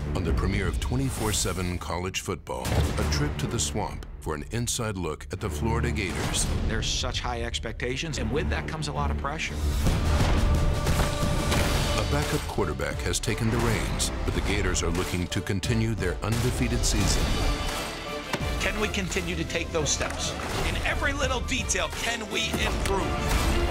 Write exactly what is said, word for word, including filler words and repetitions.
On the premiere of twenty-four seven College Football, a trip to the swamp for an inside look at the Florida Gators. There's such high expectations, and with that comes a lot of pressure. A backup quarterback has taken the reins, but the Gators are looking to continue their undefeated season. Can we continue to take those steps? In every little detail, can we improve?